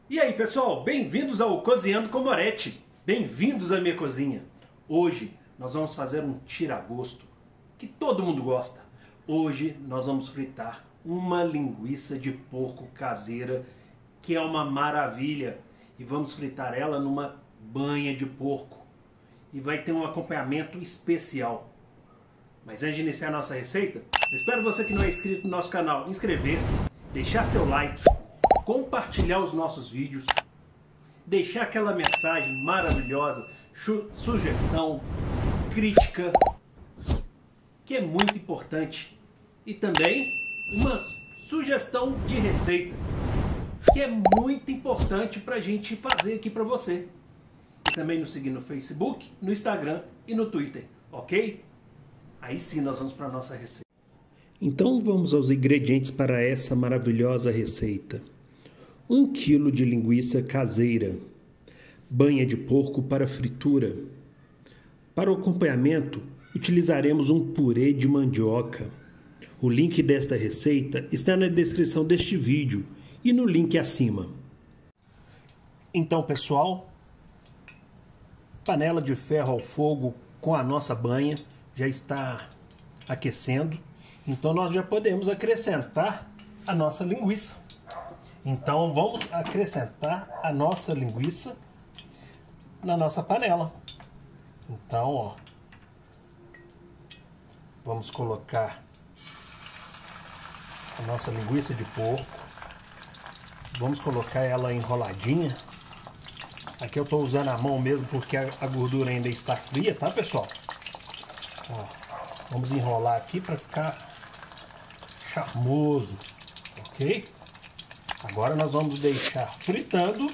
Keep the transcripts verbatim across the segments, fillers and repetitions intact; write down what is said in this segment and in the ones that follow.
E aí pessoal, bem-vindos ao Cozinhando com Moretti, bem-vindos à minha cozinha. Hoje nós vamos fazer um tira-gosto que todo mundo gosta. Hoje nós vamos fritar uma linguiça de porco caseira que é uma maravilha. E vamos fritar ela numa banha de porco. E vai ter um acompanhamento especial. Mas antes de iniciar a nossa receita, eu espero você que não é inscrito no nosso canal inscrever-se, deixar seu like, compartilhar os nossos vídeos, deixar aquela mensagem maravilhosa, sugestão, crítica, que é muito importante. E também uma sugestão de receita, que é muito importante para a gente fazer aqui para você. E também nos seguir no Facebook, no Instagram e no Twitter, ok? Aí sim nós vamos para a nossa receita. Então vamos aos ingredientes para essa maravilhosa receita. um quilo de linguiça caseira, banha de porco para fritura. Para o acompanhamento, utilizaremos um purê de mandioca. O link desta receita está na descrição deste vídeo e no link acima. Então, pessoal, panela de ferro ao fogo com a nossa banha já está aquecendo. Então nós já podemos acrescentar a nossa linguiça. Então vamos acrescentar a nossa linguiça na nossa panela. Então, ó, vamos colocar a nossa linguiça de porco. Vamos colocar ela enroladinha. Aqui eu estou usando a mão mesmo porque a gordura ainda está fria, tá, pessoal? Ó, vamos enrolar aqui para ficar charmoso, ok? Agora nós vamos deixar fritando.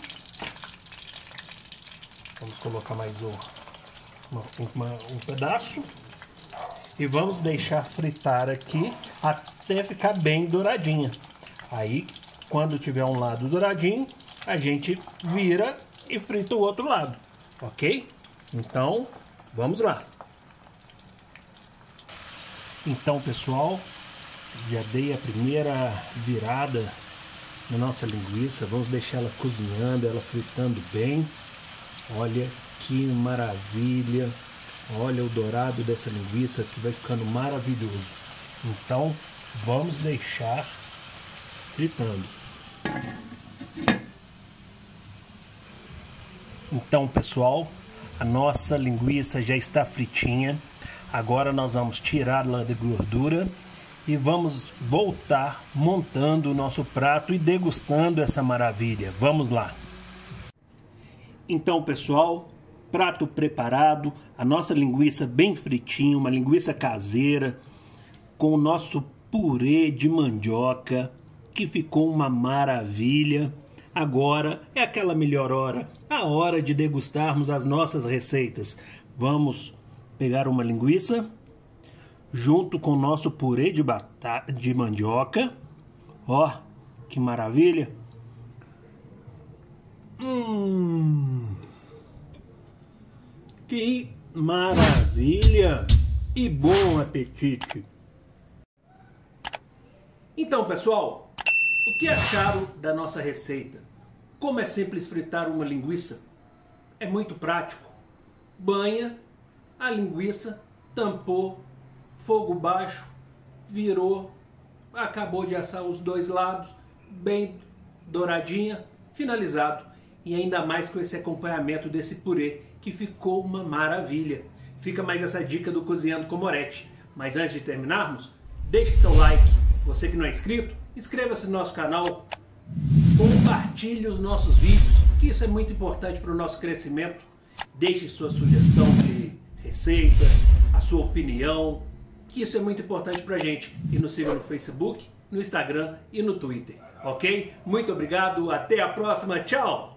Vamos colocar mais um, uma, uma, um pedaço. E vamos deixar fritar aqui até ficar bem douradinha. Aí, quando tiver um lado douradinho, a gente vira e frita o outro lado, ok? Então, vamos lá. Então, pessoal, já dei a primeira virada na nossa linguiça. Vamos deixar ela cozinhando, ela fritando bem. Olha que maravilha. Olha o dourado dessa linguiça que vai ficando maravilhoso. Então, vamos deixar fritando. Então, pessoal, a nossa linguiça já está fritinha. Agora nós vamos tirá-la de gordura e vamos voltar montando o nosso prato e degustando essa maravilha. Vamos lá! Então, pessoal, prato preparado, a nossa linguiça bem fritinha, uma linguiça caseira, com o nosso purê de mandioca, que ficou uma maravilha. Agora é aquela melhor hora, a hora de degustarmos as nossas receitas. Vamos pegar uma linguiça junto com o nosso purê de batata de mandioca. Ó, que maravilha! Hum, que maravilha! E bom apetite! Então, pessoal, o que acharam da nossa receita? Como é simples fritar uma linguiça? É muito prático. Banha a linguiça, tampou, fogo baixo, virou, acabou de assar os dois lados, bem douradinha, finalizado. E ainda mais com esse acompanhamento desse purê, que ficou uma maravilha. Fica mais essa dica do Cozinhando com Moretti. Mas antes de terminarmos, deixe seu like. Você que não é inscrito, inscreva-se no nosso canal, compartilhe os nossos vídeos, que isso é muito importante para o nosso crescimento. Deixe sua sugestão de receita, a sua opinião, que isso é muito importante pra gente. E nos siga no Facebook, no Instagram e no Twitter, ok? Muito obrigado, até a próxima, tchau!